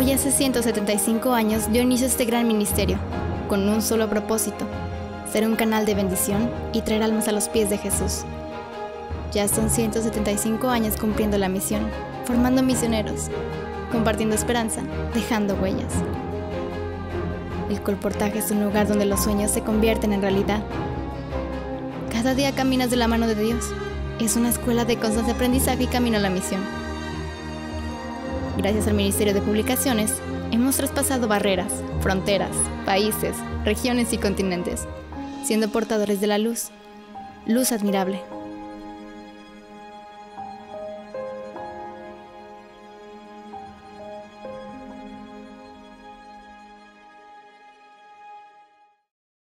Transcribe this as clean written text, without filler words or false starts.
Hoy hace 175 años dio inicio a este gran ministerio, con un solo propósito: ser un canal de bendición y traer almas a los pies de Jesús. Ya son 175 años cumpliendo la misión, formando misioneros, compartiendo esperanza, dejando huellas. El colportaje es un lugar donde los sueños se convierten en realidad. Cada día caminas de la mano de Dios. Es una escuela de constante aprendizaje y camino a la misión. Gracias al Ministerio de Publicaciones, hemos traspasado barreras, fronteras, países, regiones y continentes, siendo portadores de la luz. Luz admirable.